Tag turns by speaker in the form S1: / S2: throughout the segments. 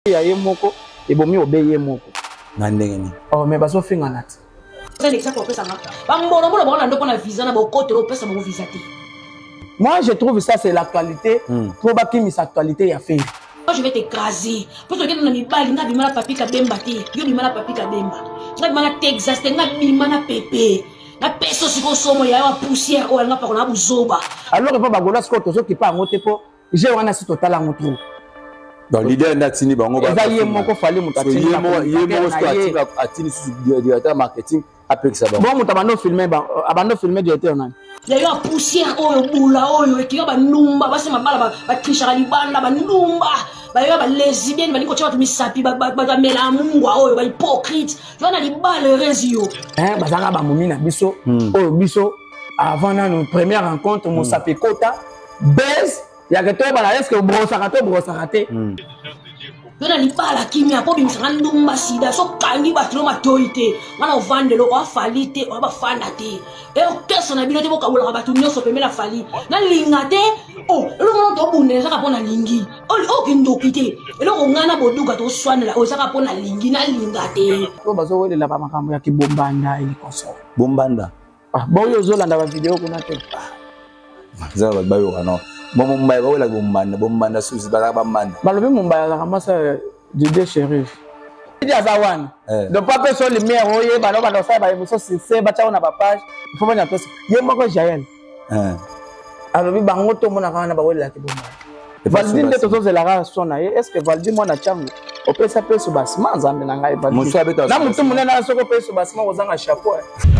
S1: ya ye moko et bomi obeye moko
S2: Nandengeni.
S1: oh mais baso finga nati
S3: c'est l'exemple pesa nga bambolo mbolo bona ndoko na visa na bokote lo pesa mo visa te.
S1: Moi je trouve ça c'est l'actualité pour bakimisa actualité ya fait.
S3: Moi je vais t'écraser parce que na mibali nga bimala papi ka bemba te yo bimala papi ka bemba nga bimala Texas te nga bimala pepe na peso siko somo ya wa poussière o nga pa kona buzoba
S1: alors pas bagola siko tozo ki pa ngote po j'ai wana si total en trou.
S2: Donc l'idée natini bango ba.
S1: Eza ye moko fali mutatini
S2: ye moko ko atini sur directeur marketing après ça
S1: bon mutabando filmer ba abando filmer directeur nani.
S3: Il y a eu poussière oyo bula oyo qui ba numba ba se mabala ba trishaka libanda ba numba ba yo ba lesbienne ba niko tshaba tumisapi ba mela mungwa oyo ba hypocrite yo na libala rezio
S1: bazanga ba mumina biso oyo biso avant na première rencontre mo sapi kota base ya que toi bala est-ce que brossaka te
S3: yo na libala kimia po bimsanga ndumba sida so kangi ba tlo matoite wana ovande lo wa falite wa ba fanda te e o kesa na bino te boka bola ba tunyo so pemela fali na lingate oh lo mo to bunela ka pona lingi o kindo kite lo ko ngana boduka to swanela o saka pona lingi na lingate
S1: to bazo welela ba makambo ya kibombanda ili koso
S2: bombanda
S1: bon yo zolanda ba video kuna te
S2: za ba bayo kana Mumbai ba wala bombanda susi ba bambanda
S1: balobi Mumbai la kamasa Didier Sheriff Didier Azawan donc pas personne les meilleurs oye ba no ba ça ba so c'est ba chaona ba page il faut pas nyatosi ye moko Jael alobi bango to mona kana ba wala ki bombanda Valdine to zo la ra sona est-ce que Valdine mona chango o pesa peso basma nzambe na ngai Valdine na mutu munena soko peso basma ozanga chapeau.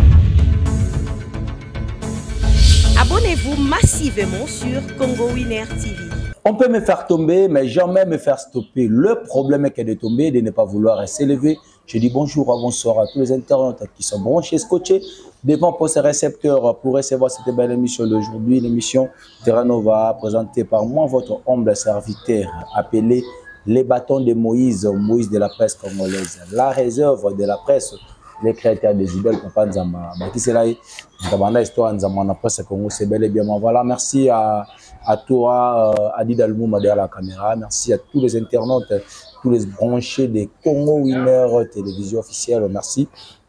S4: Abonnez-vous massivement sur Congo Winner TV.
S2: On peut me faire tomber, mais jamais me faire stopper. Le problème est de tomber, de ne pas vouloir s'élever. Je dis bonjour, bonsoir à tous les internautes qui sont branchés, scotchés devant pour ces récepteurs pour recevoir cette belle émission d'aujourd'hui. L'émission Terra Nova, présentée par moi, votre humble serviteur, appelé les bâtons de Moïse, Moïse de la presse congolaise, la réserve de la presse. Les créateurs des idoles, Papa Nzama. Qui c'est là? Nzama, histoire Nzama, la presse Congo, c'est bel et bien. Voilà, merci à toi, Adi Dalmouma derrière la caméra. Merci à tous les internautes, tous les branchés des Congo Winner télévision officielle. Merci.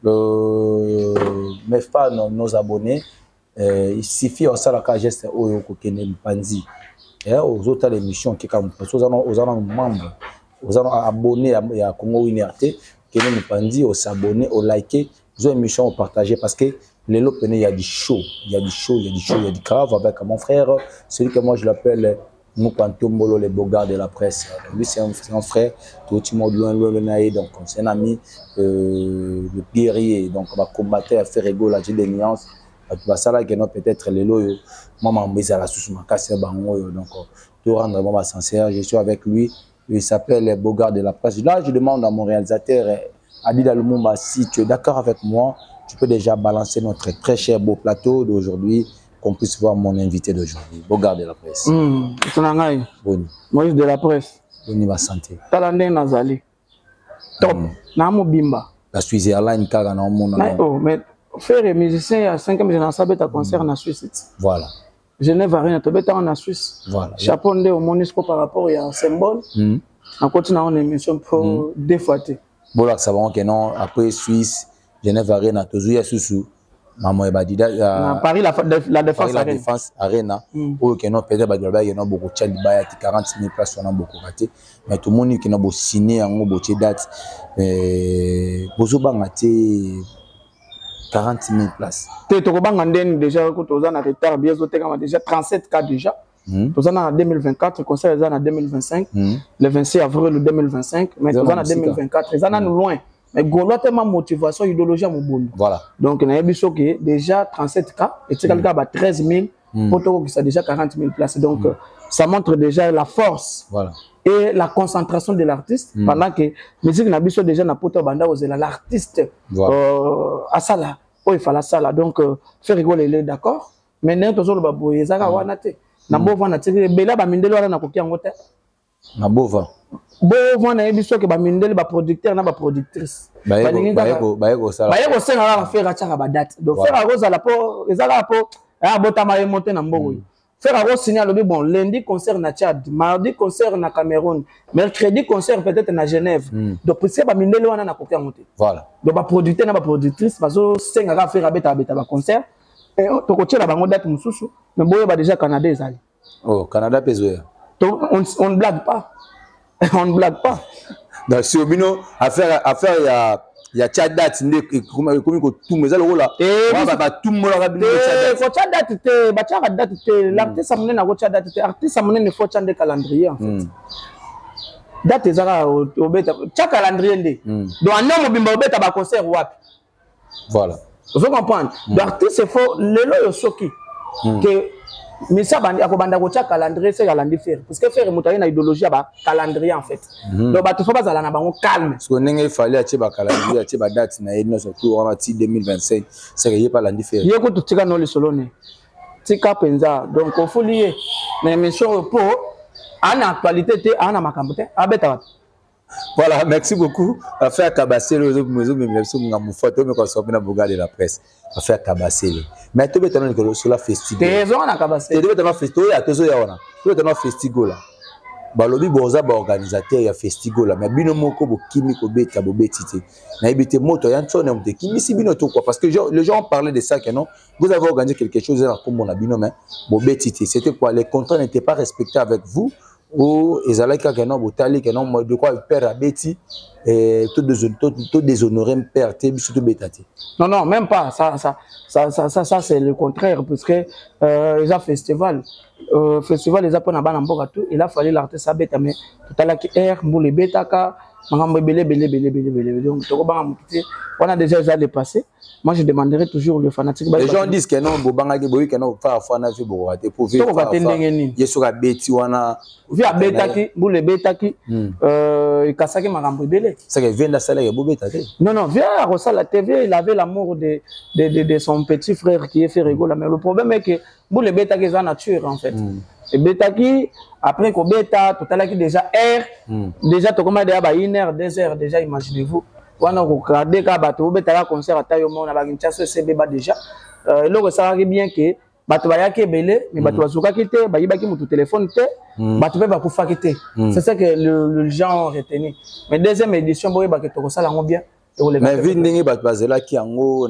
S2: Mes fans, nos abonnés, il suffit de faire la geste au Kokene Mpanzi. Aux autres émissions, qui aux membres, aux abonnés à Congo Winner T. Kene Mpanzi, au s'abonner, au liker, aux émissions, au partager parce que les lots, il y a du show, il y a du show, il y a du show, il y a du grave avec mon frère, celui que moi je l'appelle Moukantombolo, le beau gars de la presse. Lui, c'est un frère, donc c'est un ami, le guerrier, donc on va combattre, à faire égaux, la des nuances. Ça là, peut-être les lots, maman, mais à la sous ma casse, donc tout rendre vraiment sincère, je suis avec lui. Il s'appelle le beau gars de la presse. Là, je demande à mon réalisateur, Adi Dalmouma, si tu es d'accord avec moi, tu peux déjà balancer notre très cher beau plateau d'aujourd'hui, qu'on puisse voir mon invité d'aujourd'hui, beau gars de la presse.
S1: Boni. Moïse de la presse.
S2: Boni va santé.
S1: Talandé Nazali. Top. Namo Bimba.
S2: La Suisse Airlines, car on a un monde.
S1: Oh, mais faire musicien à 5e génération, tu as concert en Suisse.
S2: Voilà.
S1: Genève Arena, tu es en Suisse.
S2: Voilà.
S1: Chapeau de au Monisco par rapport à un symbole. On continue en émission pour défouater.
S2: Bon, là, ça va que non. Après Suisse, Genève Arena, tu as sous maman Ebadida.
S1: Paris, la défense
S2: Arena. Ou que non, peut-être qu'il y a beaucoup de gens qui 40 000 places, on a beaucoup raté. Mais tout le monde qui a beaucoup signé, en beaucoup de dates. Bozo Bangati. 40 000 places. Tu
S1: as déjà retard, déjà 37 cas déjà. Tu es en 2024, le concert est en 2025, le 26 avril 2025, mais tu es en 2024. Tu es loin. Mais il y a tellement de motivation, idéologie à mon bon.
S2: Voilà.
S1: Donc, il y a déjà 37 cas, et tu as 13 000, pour qui déjà 40 000 places. Donc, ça montre déjà la force.
S2: Voilà.
S1: Et la concentration de l'artiste, pendant que la musique n'a pas déjà l'artiste à ça là. Oh, il fallait ça là. Donc, faire rigoler les d'accord. Mais nous, tous les babou, ils ont wanate. Na bova na tiki bela ba mindele wana na koki yango te.
S2: Na bova.
S1: Bova na ebiso ke ba mindele ba producteur na ba productrice.
S2: Ba yego sala.
S1: Ba yego sala la faire acha ba date. Donc faire agoza la po ezala po ah botama remonter na mboko. faire un signal le bon lundi concert na Tchad, mardi concert na Cameroun, mercredi concert peut-être na Genève. Donc pour ça ba mindele wana na kokia monter.
S2: Voilà.
S1: Donc ba producteur na ba productrice bazo senga ka faire beta ba concert et to ko tshela bango date mususu mais boye ba déjà Canada ezali.
S2: Oh, Canada pezoya.
S1: On ne blague pas. On ne blague pas.
S2: Donc si obino affaire il y a Tchad date comme ko tout mais alors là ba tout mo la bino Tchad.
S1: Faut Tchad date te ba Tchad date te l'artiste amone na ko Tchad date te artiste amone ne faut Tchad de calendrier en fait. Date ezaka au beta Tchad calendrier ndé. Donc en homme bimba beta ba concert wapi.
S2: Voilà.
S1: Vous comprenez? L'artiste faut lelo yo soki que mais ça bandi akobanda ko Tchad calendrier c'est calendrier faire parce que faire mutaye na idéologie ba calendrier en fait. Donc ba to faut pas za na bango calme.
S2: Parce que n'engé fallait acheter ba calendrier acheter ba date na eno surtout en 2025 c'est que y pas l'andi faire.
S1: Yeko to tika no le solone. Tika penza donc il faut lier mais mission pour en actualité te en makambo te abeta.
S2: Voilà, merci beaucoup. Affaire Kabasele, aux autres maisons, mais bien sûr, on a mon photo, mais quand on a regardé la presse. Affaire Kabasele. Mais tu veux te dire sur la festival.
S1: Tu raison, on a Kabasele.
S2: Tu veux te dire festival, il y a toujours yana. Tu veux te dire festival là. Bah lobby boza ba organisateur ya festival là. Mais bino moko bo kimi ko beta bo betité. Na ibité moto ya ntone on te kimi si bino to quoi parce que les gens parlaient de ça que non. Vous avez organisé quelque chose là comme on a bino mais bo betité. C'était quoi? Les contrats n'étaient pas respectés avec vous. Ou ezalaka que non botali que non de quoi père abeti et tout déshonorer père té biso to betati.
S1: Non même pas ça c'est le contraire parce que les festival les apona bana mboka tout il a fallu l'artiste abeta mais tout à la qui air mbule betaka mangambo belé donc to ko banga muté on a déjà ça dépassé. Moi je demanderai toujours le fanatique.
S2: Les gens disent que non bobanga ke boyi que non fa na fi bo raté pour vivre.
S1: To ko tendengeni.
S2: Yeso ka beti wana
S1: via betaki mbule betaki ikasaki makambo belé.
S2: C'est que vient la salle bo betaki.
S1: Non via Rosa la TV il avait l'amour de son petit frère qui est fait rigoler mais le problème est que mbule betaki est nature en fait. Et betaki après ko beta tout à l'heure qui déjà air déjà to comment déjà ba 1 heure 2 heures déjà imaginez-vous wana ko regarder ka bato beta concert atayo mona ba kinchaso CB ba déjà loko ça bien que bato ba yake belé mais bato bazuka kité ba yibaki mutu téléphone té bato ba kufa kité c'est ça que le gens retenu mais deuxième édition boye ba que to sala ngo bien
S2: mais vu ndenge bato bazela ki yango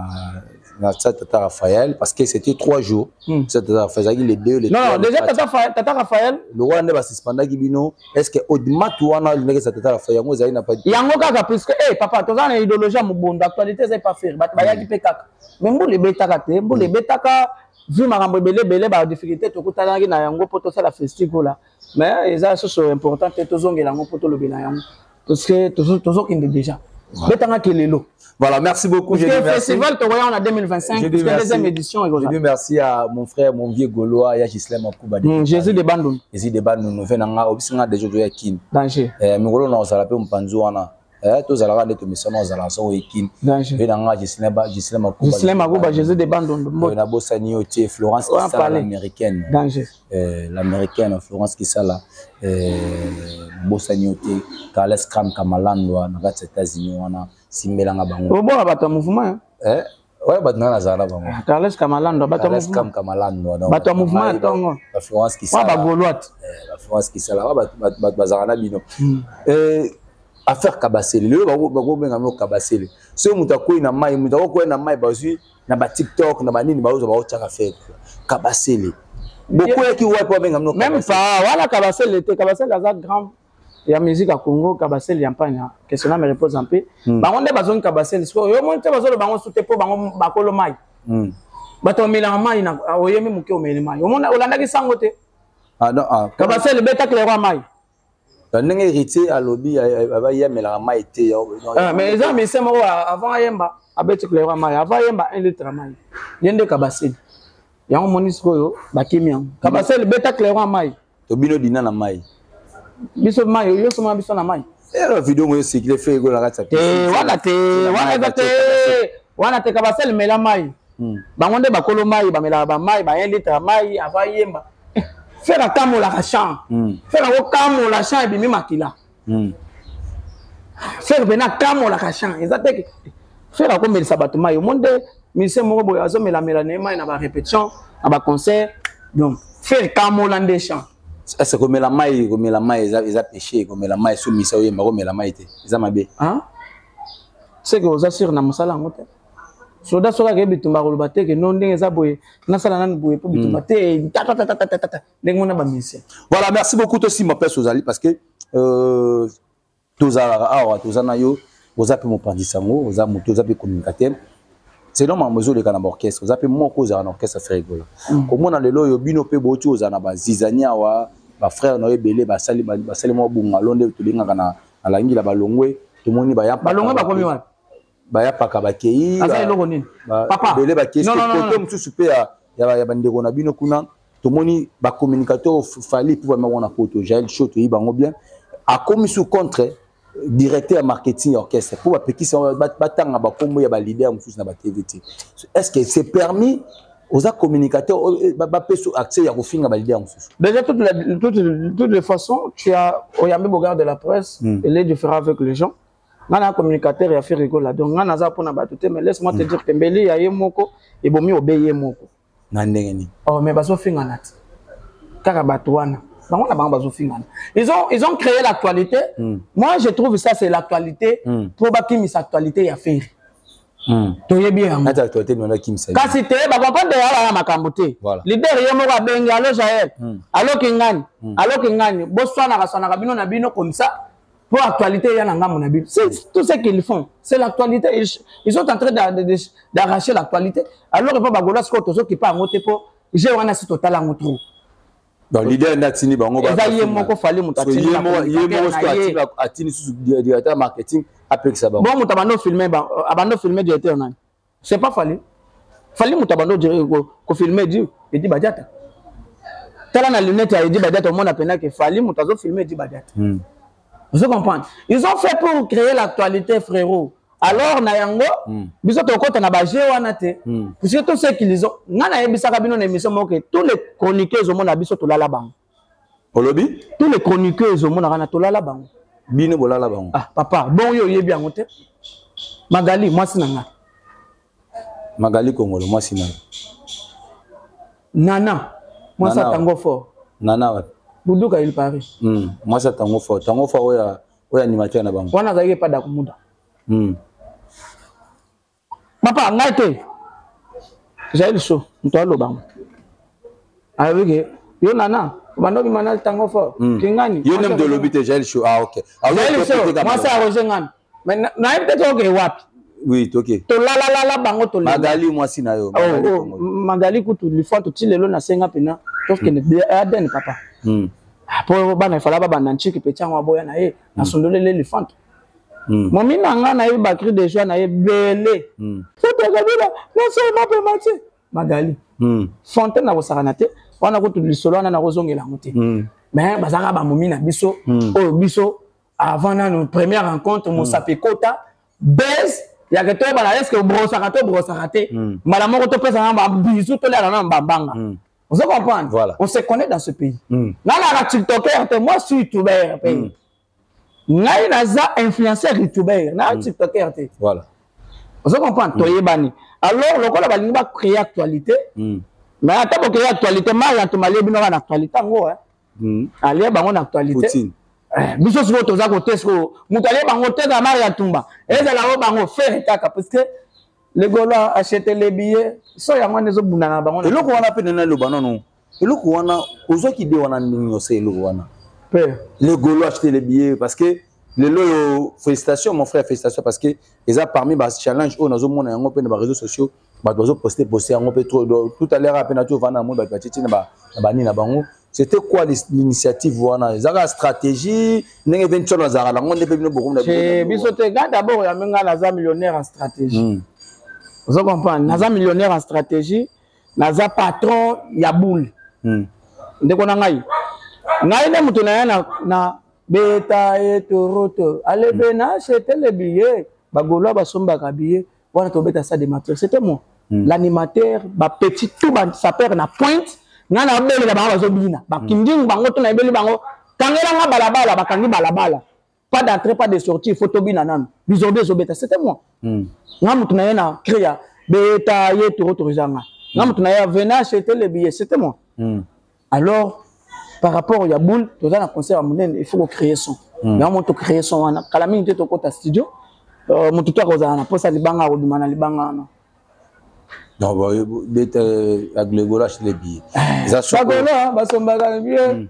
S2: na Tata Raphaël parce que c'était 3 jours. Tata Raphaël les deux les
S1: non déjà Tata Raphaël
S2: le roi ne va suspendre Gibino est-ce que au-delà tout on a le Tata Raphaël yango zali na pas
S1: yango kaka parce que papa to za idéologie mu bonda actualité c'est pas faire bato ba yaki pe kaka mais mbule betaka te mbule betaka vu makambo belé ba difficulté to kutana na yango poto ça la festival là mais ça c'est important to zongela yango poto le bela yango parce que to kinde déjà betanga kelelo. Voilà, merci beaucoup. Je dis merci. Festival Togoya on a 2025, c'est la deuxième édition.
S2: Je dis merci à mon frère, mon vieux Gaulois, ya Gislain Makouba.
S1: Jésus de Bandung.
S2: Jésus de Bandung, nous venons à obtenir des jours de Yakin.
S1: Danger.
S2: Migolo na osala pe mpanzuana. Tous ala ndeto misano osala so Yakin.
S1: Danger.
S2: Venons à Gislain Makouba.
S1: Gislain Makouba, Jésus de Bandung.
S2: Na bosani otie Florence qui sala l'américaine.
S1: Danger.
S2: L'américaine Florence qui sala bosani otie Carles Cram Kamalando na gat États-Unis wana. Simbelanga bango.
S1: Bon abata mouvement
S2: ouais batna na zara bango.
S1: Carles Kamalando abata mouvement.
S2: Kamalando donc.
S1: Bata mouvement tongo.
S2: La Florence qui sala.
S1: Ba goloite.
S2: La Florence qui sala bat bazarana bino. Affaire Kabasele. Le ba benga mo Kabasele. So mutako ina mai mutako na mai bazui na ba TikTok na ba nini ba uzo ba ochaka faire. Kabasele. Beaucoup qui ouais pas benga mo.
S1: Même pas voilà Kabasele était Kabasele a grand. Il y a musique à Congo, Kabasele Yampanya. Question me repose un peu. Bango nde bazon Kabasele. Yo monte bazolo bango soute po bango bakolo mai. Bato mela mai na oyemi muke o mela mai. Omona olanda ki sango te.
S2: Ah non
S1: Kabasele beta clairement mai.
S2: Ndenge héritier à lobby aba yemela mai te.
S1: Mais ça mais c'est moi avant yemba abeti clairement mai. Avant yemba 1 litre mai. Yende Kabasele. Yango monisiko yo bakimian. Kabasele beta clairement mai.
S2: To bino dina na mai.
S1: Biso mai yo soma biso na mai.
S2: La vidéo moi c'est qu'il fait go la gata.
S1: Wana te Kabasele mela mai. Bango nde bakolo mai ba mela ba mai ba 1 litre mai ava yemba. Faire kamo la champ. Faire ko kamo la champ et bimi makila. Faire bena kamo la champ. Exactement. Faire ko meli sabato mai. Monde mise moko boya zo mela mela ne mai na ba répétition, na ba concert. Donc faire Kamolan des champs.
S2: Est-ce que la maille, ils ont péché, comme la maille soumise, mais la maille, ils ont mabé.
S1: Hein? C'est que vous assurez dans mon salon. Soda soka ke bitumba kolobate ke non ndenge za boye nasala nani boye po bitumba te ndenge mona ba mission.
S2: Voilà, merci beaucoup aussi mon père Sozali parce que tozana yo ozape mo pandisango ozape ozape communicateur. C'est normal mesure de canal orchestre ozape mo koza en orchestre frère rigolo. Comme on a lelo yo bino pe boti ozana ba zizania wa ba frère no ebele ba sali mo bunga londe to linga kana alangi la balongwe to moni ba ya
S1: balongwe ba komi wa
S2: baya paka bakei
S1: papa
S2: bele bakei côté mususu pe ya bandeko na bino kuna tomoni ba communicateur fali pour vraiment on a poto Jaël Chaud to yibango bien a commis sous contre directeur marketing orchestre pour petit batanga ba kombo ya ba leader mususu na ba TVT. Est-ce que c'est permis aux communicateurs ba peso accès ya kofinga ba leader mususu?
S1: Déjà toutes les façons tu as oyambe bogard de la presse et les différents avec les gens. Un communicateur et affaire rigolo donc on a pour na batuté mais laisse-moi te dire que mbeli ya yemoko et bomi obeye moko
S2: na ndengeni
S1: oh mais baso finga nat kaka batwana bango na bango baso finga ils ont créé l'actualité moi je trouve ça c'est l'actualité pour bakimisa actualité ya affaire to yebi yango
S2: ata actualité nona kimisa
S1: kasi te ba comprendre ya makambo te leader yemoko abengi allo Jaël allo kingani boswana kaswana kabino na bino comme ça. Pour l'actualité, il y a un gamme mobile. C'est tout ce qu'ils font. C'est l'actualité. Ils sont en train d'arracher l'actualité. Alors, il faut que les gens qui parlent de pour j'ai un assis total en trou.
S2: Donc, l'idée est de bango.
S1: Il y a un fallait mutati.
S2: Directeur marketing après ça.
S1: Bon, mutabando filmer directeur nan. C'est pas fallait. Fallait mutabando dire ko filmer dit et dit badiata. Tala na lunette a dit badiata au monde appena que fallait mutazo filmer dit badiata. Vous comprenez? Ils ont fait pour créer l'actualité, frérot. Alors, Nayango, ils ont côté na bagé wanate. Puisque tout ce qu'ils ont, nana ebisa kabino na émission moke tous les chroniqueurs au monde abiso to lala bang.
S2: Olobi?
S1: Tous les chroniqueurs au monde na to lala bang.
S2: Bino bolala bang.
S1: Ah papa, bon yo yebi angote. Magali moi sinanga.
S2: Magali Kongolo moi sinanga.
S1: Nana, moi ça tango fort.
S2: Nana.
S1: Buduka il paraît.
S2: Moi ça tango fort oya animateur na bango.
S1: Wana zaike pas dakumuda. Papa ngaite. Jaël Chaud, ntwalo bango. Avec yo nana, bando bi manal tango fort. Kingani.
S2: Yo nem de l'obité Jaël Chaud. Ah OK.
S1: Jaël Chaud, moi ça rejoindre. Mais na peut-être OK wapi.
S2: Oui, OK.
S1: To la bango to
S2: Magali moi sina yo.
S1: Magali kutu lifo to tilelo na senga pena. Sauf que ne aden papa. Pour bana fala baba nanchiki petanga boya na ye na sondole l'éléphant. Momi nanga na ye bakri de joie na ye belé. C'est que là, non seulement peut matcher. Magali. Fontaine na bosaranate, wana ko tu solo na rozongela ngote. Mais bazaka ba momi na biso, biso avant na première rencontre mon sapekota bes ya que toi bala est-ce que brossarate malamo ko to pesa na bisu to la na mbanga. Vous comprenez?
S2: Voilà.
S1: On se connaît dans ce pays. Là, la TikToker, moi, je suis YouTuber. Là, il y a influenceur YouTuber. Là, TikToker.
S2: Voilà.
S1: Vous comprenez? Alors, le va créer actualité. Mais attends, pour créer actualité, il y a une actualité. Allez, il y a une actualité. Biso siko toza ko tesko mutale bango teza Maria Tumba ezala o bango faire kaka parce que les Gaulois achetaient les billets so ya mwana zo bunana bango
S2: eloko wana pe na lo banono eloko wana ozo ki de wana ninyo se eloko wana les Gaulois achetaient les billets parce que les loyo félicitations mon frère félicitations parce que ils a parmi ba challenge on nazo mona yango pe na ba réseaux sociaux ba dozo poster yango pe trop tout à l'heure apena tu vana mo ba petite na bani na bango. C'était quoi l'initiative wana? Zaka stratégie, n'enge venture na zara la ngonde pe bino beaucoup na
S1: bino. Bisote ga d'abord ya menga naza millionnaire en stratégie. Vous comprenez? Naza millionnaire en stratégie, naza patron ya boule. Ndeko na ngai. Ngai ne mutu na beta et toroto. Allez bena c'était le billet. Ba Gaulois ba somba ka billet. Wana to beta ça des matériaux. C'était moi. L'animateur ba petit tout ba sa père na pointe. Nana beli la bango zobina ba kinding bango to na beli bango kangela nga balabala ba kangi balabala pas d'entrée pas de sortie photo bina nan bizobe zobeta c'était moi nga mutu na yena créa beta ye to autorisanga nga mutu na ya vena acheter les billets c'était moi Alors, par rapport au Yaboul, tu as un concert à Mounène, il faut créer son. Il y a un moment créer son. Quand la minute est au côté studio, mon tuteur a un poste à l'Ibanga ou du Mana Libanga.
S2: Non, bah, d'être avec le gola chez les billets. Ça
S1: soit gola, bah, son bagage bien.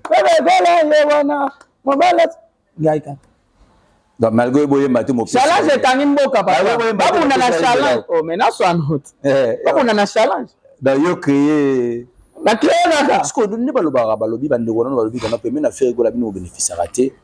S2: Donc, malgré que matin, mon
S1: challenge est un imbo capable. Pas pour la challenge. Oh, mais là, soit un autre. Pas pour la challenge.
S2: D'ailleurs, créer.
S1: La clé là.
S2: Parce qu'on ne peut pas le lobby, bande de lobby, qu'on a permis à faire que la bino bénéfice à rater.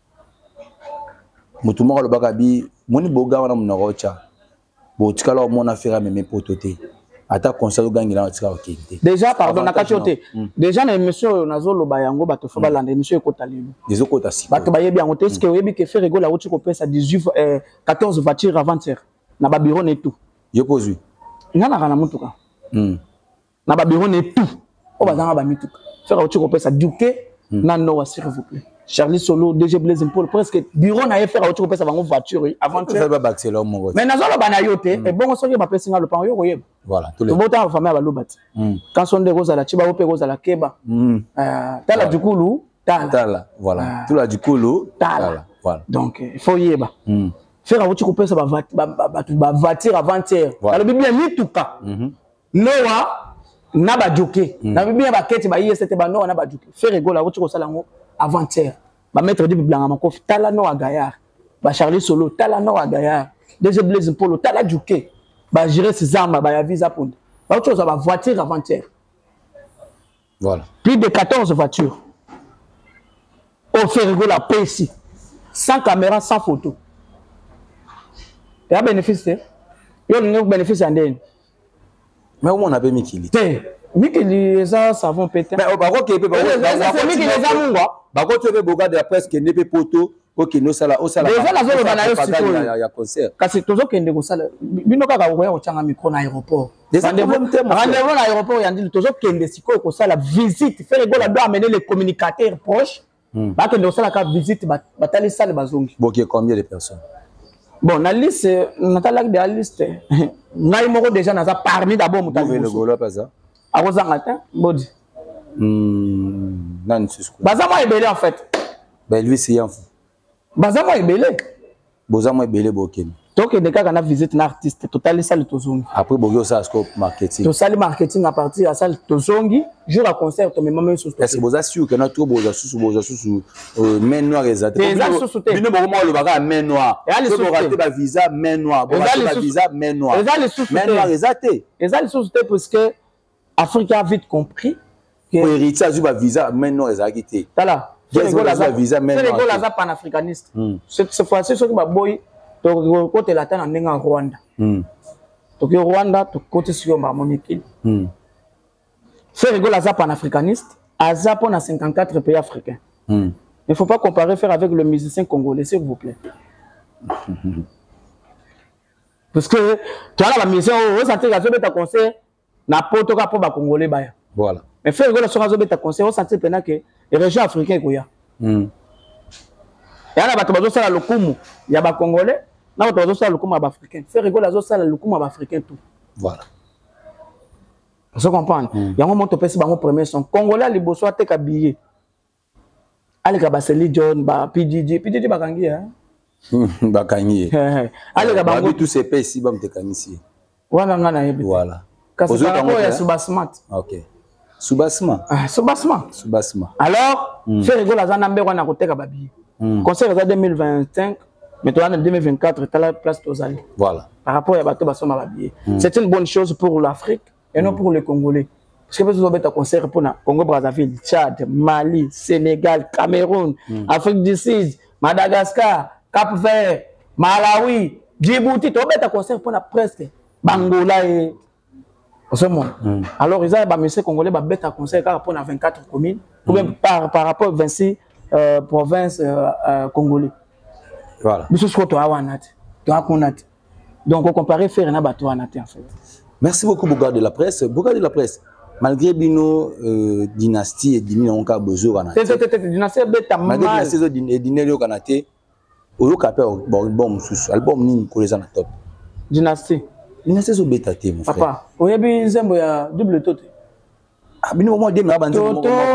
S2: Moutouma le bagabi, moni boga wana munarocha. Bo tikala mon affaire même pototé. Ata conseil gagne là tika okente.
S1: Déjà pardon na kachoté. Déjà na émission nazo loba yango bato fa balanda émission ekotalelo.
S2: Les okota si.
S1: Bato bayebi yango te ce que oyebi ke faire rigolo la route ko pesa 14 voitures avant-hier. Na ba bureau ne tout.
S2: Yo pose.
S1: Ngana kana mutuka. Na ba bureau ne tout. O bazanga ba mituka. Faire route ko pesa duke na no s'il vous plaît. Charlie Solo, DG Blaise Paul, presque bureau n'a pas fait à autre chose avant voiture avant. Mais nous avons banayoté et bon on sait que ma personne a le pan yo
S2: voilà tout le
S1: monde a famille à lobat. Quand son de rose à la chiba ou rose à la keba. Tala du koulou,
S2: tala voilà. Tout la du koulou,
S1: tala voilà. Donc il faut yeba. Faire à autre chose va voiture avant-hier. Alors bien ni tout cas. Noa na ba joké. Na bien ba keti ba yé c'était ba noa na ba joké. Faire rigolo à autre chose là avant-hier, ba mettre du blanc à kofi talano à Gaillard, ba Charlie Solo talano à Gaillard, DG Blaise Polo tala juke, ba gérer ses armes, ba ya visa pour. Ba autre chose ba voiture avant-hier.
S2: Voilà.
S1: Plus de 14 voitures. On fait rigoler la paix ici. Sans caméra, sans photo. Il y a bénéfice, il y a un bénéfice en dehors.
S2: Mais au moins on a bien Mikili.
S1: Mikili, ça savon péter.
S2: Mais au Baroque, il peut pas.
S1: C'est Mikili, ça moua.
S2: Baroque, tu veux boga de la presse qui n'est pas poto. Ok, nous sala, au sala.
S1: Déjà la zone banayo
S2: il y a concert.
S1: Kasi tozo kende ko sala. Bino kaka ko ya ko changa micro na aéroport. Rendez-vous à l'aéroport yandi tozo kende siko ko sala visite. Faire rigolo doit amener les communicateurs proches. Ba kende ko sala ka visite batali sala bazongi.
S2: Bon, qui est combien de personnes?
S1: Bon, la liste, Nathalie de la liste. Naï moko déjà n'a pas parmi d'abord
S2: moutali. Vous le golo pas ça?
S1: À vos angata, body.
S2: Non, c'est ce que.
S1: Bazama est belé en fait.
S2: Ben lui c'est un fou.
S1: Bazama est belé.
S2: Bozama est belé boken.
S1: Donc il y a des cas qu'on a visité un artiste total ça le tozongi.
S2: Après bogo ça scope marketing.
S1: To sali marketing à partir à ça le tozongi, jour à concert to même sur.
S2: Est-ce que boza sûr que na trop boza sous main noire exact. Bino bogo mo le baga main noire. So bo rater ba visa main noire, bo rater ba visa main noire. Main noire exact.
S1: Exact sous parce que Afrique a vite compris
S2: que pour héritage ba visa main noire exact.
S1: Voilà. C'est les visa main noire. C'est les gars panafricanistes. Cette fois-ci ce qui va boy to côté latin en ndenga Rwanda. To que Rwanda to côté sur ma monikil. C'est rigolo à panafricaniste, à Japon à 54 pays africains. Il ne faut pas comparer faire avec le musicien congolais s'il vous plaît. Parce que tu as la mission au santé ga zobeta concert na poto ka po ba congolais baya.
S2: Voilà.
S1: Mais faire rigolo sur zobeta concert au santé pena que les régions africaines ko ya. Et là, bato bazo sala lokumu ya ba congolais, na bato bazo sala lokumu ya ba africain. Faire rigolo bazo sala lokumu ya ba africain tout.
S2: Voilà.
S1: Vous comprenez? Il y a un moment où pesi bango premier son congolais liboso ateka billet. Ali ka baseli John ba PDG bakangi hein.
S2: Bakangi.
S1: Ali ka bango
S2: tous ces pays ici bam te kanisi.
S1: Wana ngana yebi.
S2: Voilà.
S1: Kasi bango ya Subasmat.
S2: OK. Subasma. Subasma.
S1: Alors, faire rigolo à Zanambe wana koteka ba billet. Concert en 2025, mais en 2024, tu as la place Tozali.
S2: Voilà.
S1: Par rapport à Bato Bassoma Babié. C'est une bonne chose pour l'Afrique et non pour les Congolais. Parce que vous avez un concert pour le Congo-Brazzaville, Tchad, Mali, Sénégal, Cameroun, Afrique du Sud, Madagascar, Cap-Vert, Malawi, Djibouti. Tu as un concert pour presque Bangola et. Alors, ils ont un monsieur congolais qui a un concert pour 24 communes, ou même par rapport à 26 provinces congolais.
S2: Voilà.
S1: Donc, on compare faire un bateau en fait.
S2: Merci beaucoup, Boga de la presse. Boga de la presse, malgré Bino dynastie et Dini, on a besoin de la
S1: dynastie.
S2: Malgré la saison et Dini, on a été au Capé, album sous album ni collège top.
S1: Dynastie.
S2: Dynastie, c'est bêta, mon frère.
S1: Papa, vous avez un double tot.
S2: Abino mo dem na banzo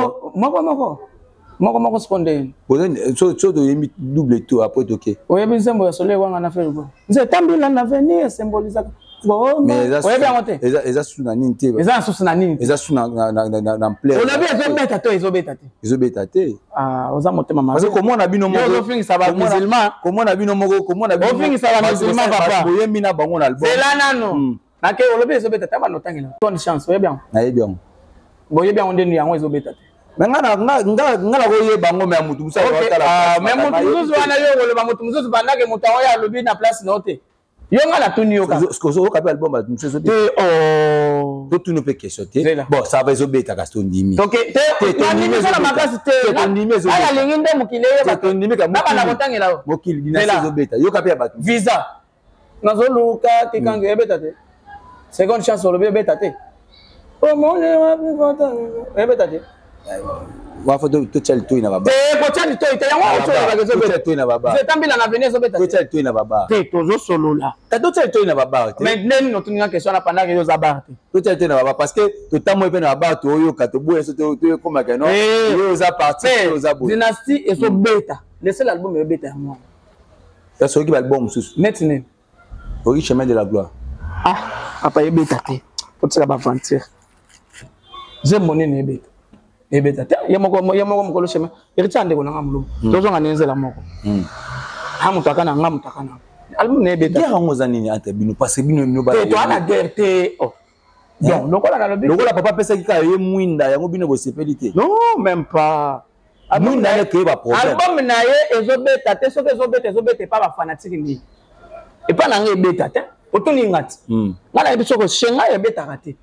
S1: moko sponde.
S2: So de yemi double tour après OK.
S1: Oye bizembo ya sole wanga na faire go. Nze tambila na venir symboliser.
S2: Mais
S1: oye bien monter.
S2: Eza suna nini te.
S1: Eza suna nini?
S2: Eza suna na plaire.
S1: On a bien ezobeta to ezobeta te.
S2: Ezobeta te.
S1: Ah, oza motema ma.
S2: Parce que comment na bino moko.
S1: Yo fingi ça va musulman.
S2: Comment na bino moko, comment na bino.
S1: O fingi ça va musulman papa.
S2: Boyembi na bango na album.
S1: C'est là nano. Na ke olobi ezobeta ta ba notangela. Bonne chance, oye bien.
S2: Na ye bien.
S1: Boye bien ondeni yango ezobeta te.
S2: Mais nga koye bango me mutu musa
S1: watala. Mais mutu musu wana yo koloba mutu musu bandake mutu ya lobi na place note. Yo nga la tuni yo ka.
S2: Parce que au cap album ba musu
S1: te oh.
S2: To tuni pe question te. Bon, ça va ezobeta ka stondimi.
S1: OK, te tondimi ça la makasi te. Tondimi ezobeta. Ala linginde mukile ye ba tondimi ka. Na bana kotangela yo.
S2: Mokili dina ezobeta. Yo ka pe ba
S1: visa. Nazo luka te kange ebeta te. Seconde chance lobi ebeta te. Oh mon Dieu, ebeta te.
S2: Wa foto to chali to ina baba.
S1: Ko chali to ite yango to ba kezo
S2: beta to ina baba.
S1: Je tambila na venez obeta.
S2: To chali to ina baba.
S1: Te tozo solo là.
S2: Ta to chali to ina baba.
S1: Mais neni no tuninga question na pendant que yo za bar te.
S2: To chali to ina baba parce que to tamo pe na baba to yo ka to boye so to koma ka no. Yo za parti yo za bo.
S1: Dynastie et so beta. Laissez l'album e beta moi.
S2: Ta so ki album sous.
S1: Netine.
S2: Au chemin de la gloire.
S1: Ah, apa e beta te. Faut ça ba aventure. J'aime mon ne beta. Ebeta te yamoko mokolo chemin irichande ko nanga mulumu tozo nga nenzela moko hamutaka na ngamutaka na album ne beta
S2: ya ngoza nini ante bino parce que bino ba
S1: to ana guerre te oh bon lokola na lobi
S2: lokola papa pesa ki ka ye mwinda yango bino bo sepelité
S1: non même pas
S2: mwinda ne ke ba problème
S1: album na ye ezobeta te soki ezobeta pas ba fanatique ni et pas na ngebeta te otuni ngati ngala biso ko shenga ebeta kate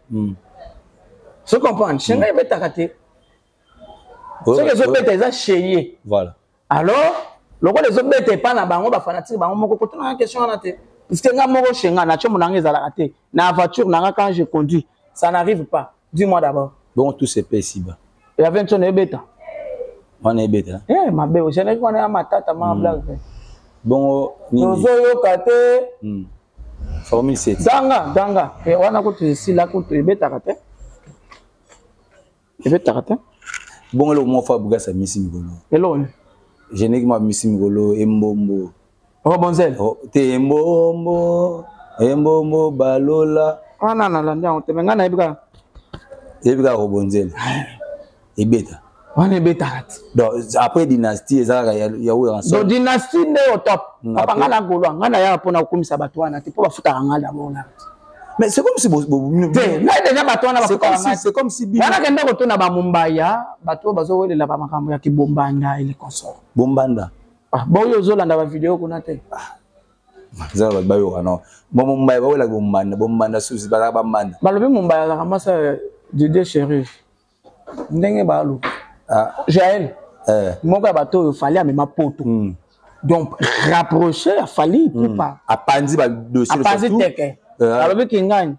S1: se comprendre shenga ebeta kate. Ce que je peux te chéyer.
S2: Voilà.
S1: Alors, le rôle des autres n'est pas là, on va fanatique, on va continuer la question. Parce que moi, je suis là, je suis la voiture, quand je conduis, ça n'arrive pas. Dis-moi d'abord.
S2: Bon, tout se paie ici-bas.
S1: Il y avait un bêta.
S2: On est bêta.
S1: Eh, ma belle, je n'ai pas ma tata, ma blague.
S2: Bon,
S1: nous avons kate.
S2: Formule 7.
S1: Danga. Et on a coupé ici, là, coupé bêta kate. Et bêta kate.
S2: Bon, le mot fa bugasa misi migolo.
S1: Elone.
S2: Généralement misi migolo embombo.
S1: Oh bonzel.
S2: Te embombo balola.
S1: Ah non la ndia on te menga na ibika.
S2: Ibika robonzel. Ebeta.
S1: On est beta.
S2: Donc après dynastie ezaka ya wo ensemble.
S1: Donc dynastie ne au top. Papa ngana golwa ngana ya pona kumisa bato wana te po bafuta ngala bona.
S2: Mais c'est comme si
S1: c'est comme si wana kenda ko tona ba Mumbaya bato bazo welela ba makambo ya kibombanda ile consort
S2: bombanda
S1: ah boyo zolanda ba video kuna te
S2: za ba bayo kana bo Mumbaya ba wela bombanda susi ba ba manda
S1: balobi Mumbaya la kamasa Didier Chéri ndenge balo
S2: ah
S1: Jaël moka bato fallait amema poto donc rapprocher a fallu pour pas
S2: apandi ba dossier
S1: surtout alors que ngagne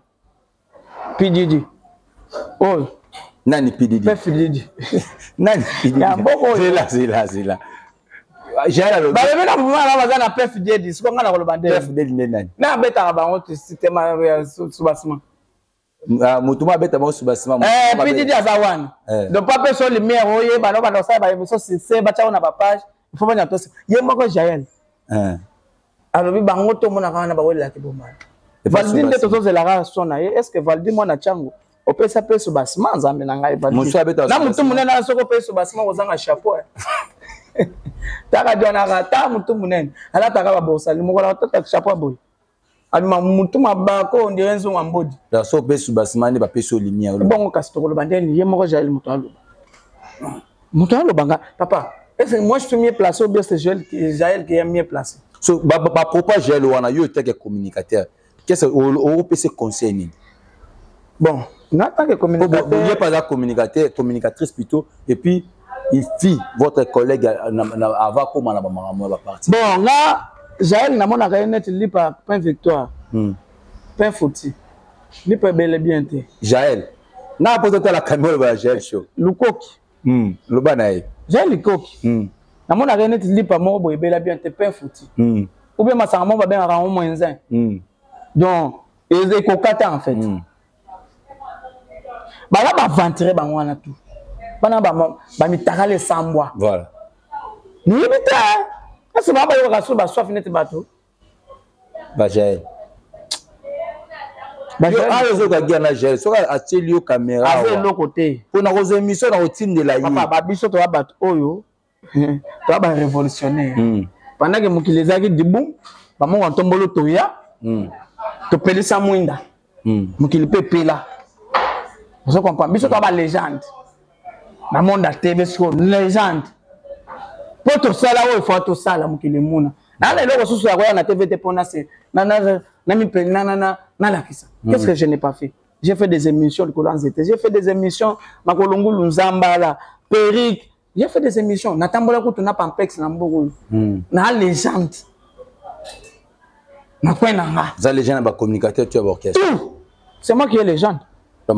S1: PDD oh
S2: nani PDD
S1: PDD
S2: nani PDD
S1: ya mboko
S2: c'est là jara lo
S1: ba le na mouvement la bazana PDD siko ngana ko lo bande
S2: PDD nani
S1: na beta ba on système ya subasement
S2: mutuma beta ba subasement
S1: PDD azawana donc pas personne lumière oye ba no ba no sa ba so c'est ba chaona ba page il faut banya tosi yemoko Jaël alors bi bango to mona kana ba wela ki bomba Valdi nde tozo la raison na ye est-ce que Valdi mwana chango opesa pe so basement nzambe na ngai Valdi na mutu munene na soko pe so basement ozanga chapeau taka diona rata mutu munene ala taka ba bosa limoko la tata chapeau boy alima mutu mabako ndire nzo ngambodi
S2: la so pe so basement ne ba pe so lumière
S1: bongo kastoko lo bandeni ye moko Jaël mutu alo banga papa est-ce que moi je suis mieux placé ou bien c'est Jaël qui est mieux placé
S2: so ba propos Jaël wana yo était communicateur. Qu'est-ce que PC conseil?
S1: Bon, en tant que communicateur,
S2: il n'y a pas de communicatrice plutôt, et puis il fit votre collègue avant comment la maman va partir.
S1: Bon, là, Jaël n'a mon arrêt li par pain victoire, pain fouti, li pas bel et bien te.
S2: Jaël, n'a pas de la caméra va Jaël show.
S1: Le coq,
S2: le banaï.
S1: Jaël le coq. N'a mon arrêt li par mon boy bel et bien te pain fouti. Ou bien ma sangamon va bien rendre moins un. Donc, ils écoutent en fait. Bala ba ventre bango wana tout. Bana ba mitaka les sambwa.
S2: Voilà.
S1: Ni bita. Est-ce ba yo ka so ba soif net bato.
S2: Ba Jaël. Ba Jaël a zo ka gana Jaël. So ka ateli yo caméra.
S1: Avec le côté.
S2: Pour na cause émission na routine de la yi.
S1: Papa ba biso to ba bato oyo. To ba révolutionnaire. Pendant que mukilezaki dibum, ba mo ntombolo toya. To pelisa mwinda. Mukili pepela. Vous comprenez? Biso to ba légende. Na monde à TV sur légende. Pour tout ça là il faut tout ça là mukili muna. Na lelo ko susu ya na TV te pona se. Na mi pe na la kisa. Qu'est-ce que je n'ai pas fait? J'ai fait des émissions de Colan Zete. J'ai fait des émissions Makolongu Lunzamba là, Peric. J'ai fait des émissions. Na tambola ko tuna pampex na mboko. Na légende. Na quoi na nga.
S2: Za légende ba communicateur tu as orchestre.
S1: C'est moi qui est légende.
S2: C'est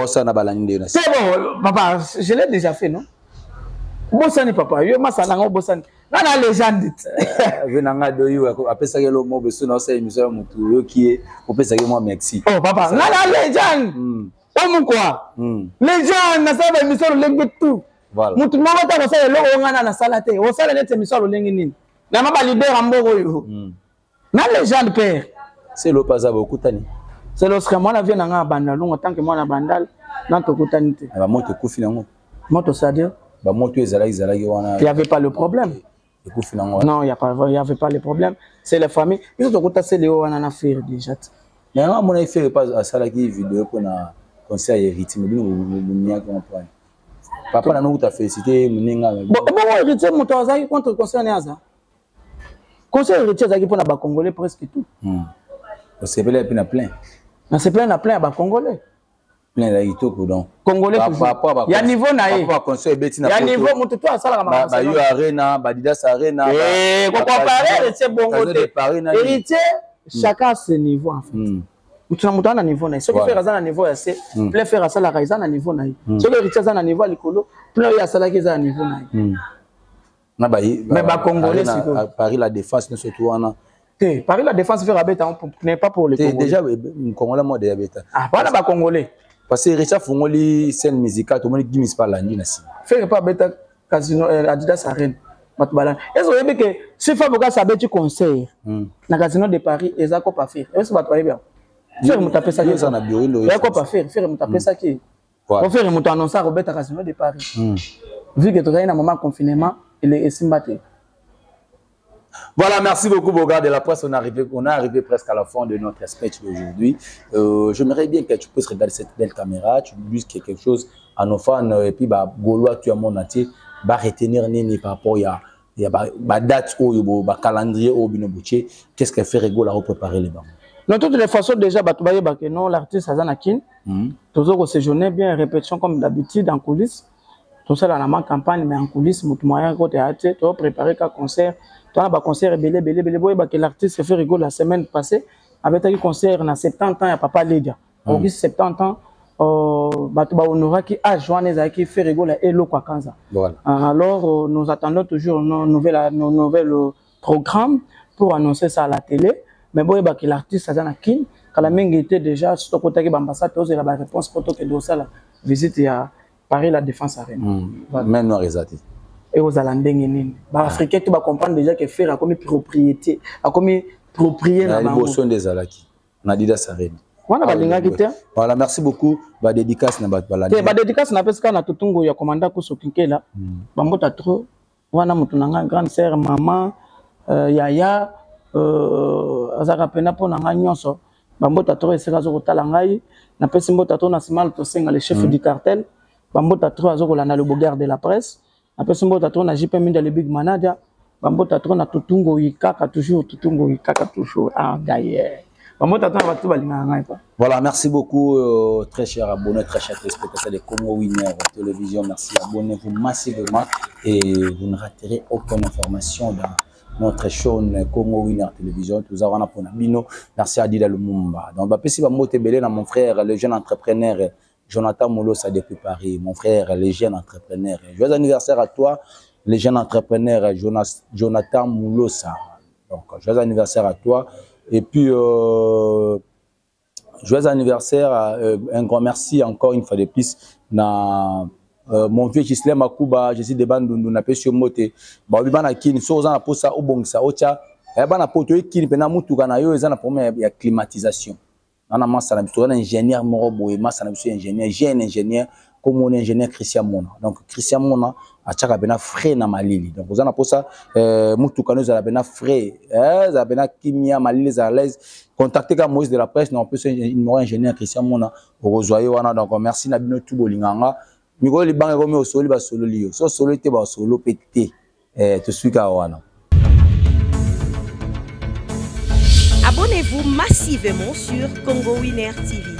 S1: bon, papa, je l'ai déjà fait, non? Bossani, papa, yo masalanga bossani. Na la légende.
S2: Venanga do yo apesa ke lo mo beso na sa émission mutu yo qui est opesa ke moi merci.
S1: Oh papa, na la légende. Omu quoi? Légende na sa émission lengi tout.
S2: Voilà.
S1: Mutu moko ta ko sa lo ngana na sala te. O sala net émission lengi nini. Na ma ba leader amboko yo. Na légende père.
S2: C'est lo pas beaucoup tani.
S1: C'est lorsque moi la vie n'a bandal, en tant que moi na bandal, dans ton cotanité.
S2: Ba moto kufi nango.
S1: Moto c'est-à-dire?
S2: Ba moto ezala wana.
S1: Il y avait pas le problème.
S2: Kufi nango.
S1: Non, il y avait pas le problème. C'est la famille. Ils ont tout c'est les wana na faire déjà.
S2: Mais moi mon fait pas à ça la vidéo pour na concert héritier mais bien comprendre. Papa na nous t'a félicité muninga.
S1: Bon héritier moto azaki contre concert naza. Concert héritier azaki pour na ba congolais presque tout.
S2: C'est plein puis na plein.
S1: Na c'est plein à ba congolais.
S2: Plein la itoko donc.
S1: Congolais. Il y a niveau na ye.
S2: Papa concert beti na.
S1: Il y a niveau moto to asala ma.
S2: Ba yo arena, ba Adidas arena.
S1: Ko comparer c'est bon côté. Héritier chacun ce niveau en fait. Mutu na niveau na. Ce qui fait raza na niveau ya c'est plein faire asala raza na niveau na. Ce que héritier za na niveau likolo, plein ya asala ki za na niveau na.
S2: Na ba
S1: mais ba congolais
S2: c'est Paris la défense surtout wana.
S1: Paris la défense fait rabeta n'est pas pour les Congolais.
S2: Déjà un Congolais moi de rabeta.
S1: Ah, voilà ba Congolais.
S2: Parce que Richard Fongoli scène musicale tout le monde dit mis pas la nuit nasi.
S1: Fait pas beta casino Adidas Arena. Matbala. Est-ce que que si fa boka sa beti concert na casino de Paris ezako pas faire. Est-ce que va toi bien? Faire mu taper ça qui ça na bureau ndo. Ezako pas faire mu taper ça qui. On faire mu annoncer au beta casino de Paris. Vu que tu as un moment confinement, il est simbaté.
S2: Voilà, merci beaucoup, Boga de la presse. On est arrivé presque à la fin de notre speech d'aujourd'hui. J'aimerais bien que tu puisses regarder cette belle caméra, tu dises quelque chose à nos fans, et puis, bah, Gaulois, tu as mon entier, bah, retenir nini par rapport à la date ou le calendrier ou le qu'est-ce qu'elle fait Rigo à préparer les bancs.
S1: De toutes les façons, déjà, non, l'artiste Azanakin, toujours séjourner bien, répétition comme d'habitude en coulisses. Tout ça dans la campagne, mais en coulisses, tout moyen côté théâtre, tu as préparé un concert. Tu as un concert belé, que l'artiste fait rigoler la semaine passée. Avec un concert, il y a 70 ans, il n'y a pas Lédia. Au 70 ans, on qui a joint qui fait rigoler et l'eau quoi kanza. Alors, nous attendons toujours nos nouvelles programmes pour annoncer ça à la télé. Mais bon, que l'artiste a un kin, quand la main était déjà, sur le côté de l'ambassade, tu as la réponse pour que de ça, la visite à Paris, la Défense Arena.
S2: Même non réalisé.
S1: Et aux Alandais, les Africains, tu vas comprendre déjà que faire comme propriété, comme propriété.
S2: La l'émotion des Alaki. On a dit ça. Voilà, merci beaucoup. Ba dédicace na ba
S1: dédicace na peska na tutungo ya commandant ko sokinkela. Bambota trop. Wana mutu nanga grande sœur maman yaya azaka pena po nanga nyonso. Bambota trop eseka zo kotala ngai na pesi mbota trop na simal to senga le chef du cartel. Bambota trop azo kolanda le bogar de la presse. Après ce mbota trop na JP Minda le big manager. Bambota trop na tutungo ikaka toujours ah gaillé.
S2: Voilà, merci beaucoup, très chers abonnés, très chers téléspectateurs de Congo Winner Télévision. Merci, abonnez-vous massivement et vous ne raterez aucune information dans notre chaîne Congo Winner Télévision. Nous avons un Bino. Merci à Dida Lumumba. Donc, si vous avez mon frère, le jeune entrepreneur Jonathan Moulosa depuis Paris, mon frère, le jeune entrepreneur. Joyeux anniversaire à toi, le jeune entrepreneur Jonathan Moulosa. Donc, joyeux anniversaire à toi. Et puis, Joyeux anniversaire, un grand merci encore une fois de plus. Mon vieux Gislain Makuba, je suis de bandes nous n'a pas sur moté. Bah oui bana kini so za na posa obongisa ocha. Bana poto kini pena mutu kana yo eza na problème ya climatisation. Nana masa na biso na ingénieur moko boye masa na biso ingénieur, jeune ingénieur comme mon ingénieur Christian Mona. Donc Christian Mona a chaka bena frais na malili. Donc ozana posa mutu kana za bena frais, za bena kimia malili za l'aise. Contactez quand Moïse de la presse, non plus numéro ingénieur Christian Mona au wana. Donc merci na bino tout bolinganga. Miko li bange komi osoli ba solo liyo. So solo te ba solo pété. Te suis ka wana.
S4: Abonnez-vous massivement sur Congo Winner TV.